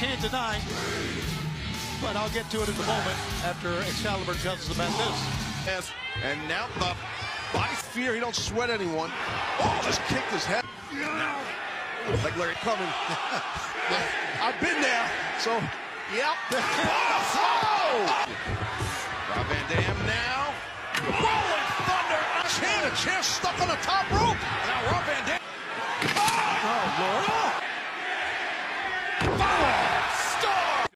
can't deny. But I'll get to it in a moment after Excalibur tells us about this. Yes, and now the body fear. He don't sweat anyone. Oh, just kicked his head. Like Larry coming. I've been there. So, yep. Oh! Rob Van Dam now. Rolling thunder. A chair stuck on the top rope. Now Rob Van Dam. Oh, Lord.